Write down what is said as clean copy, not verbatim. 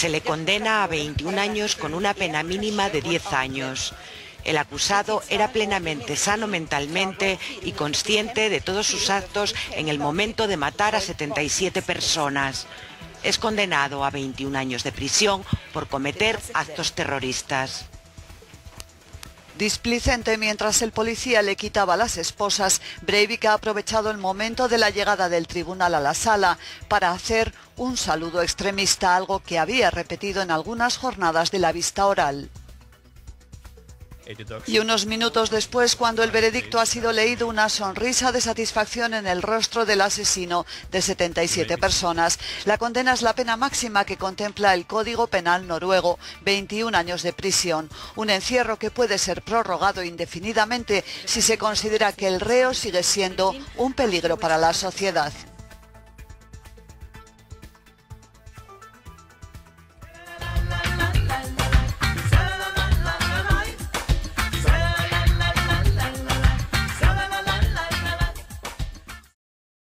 Se le condena a 21 años con una pena mínima de 10 años. El acusado era plenamente sano mentalmente y consciente de todos sus actos en el momento de matar a 77 personas. Es condenado a 21 años de prisión por cometer actos terroristas. Displicente mientras el policía le quitaba las esposas, Breivik ha aprovechado el momento de la llegada del tribunal a la sala para hacer un saludo extremista, algo que había repetido en algunas jornadas de la vista oral. Y unos minutos después, cuando el veredicto ha sido leído, una sonrisa de satisfacción en el rostro del asesino de 77 personas. La condena es la pena máxima que contempla el Código Penal noruego, 21 años de prisión. Un encierro que puede ser prorrogado indefinidamente si se considera que el reo sigue siendo un peligro para la sociedad.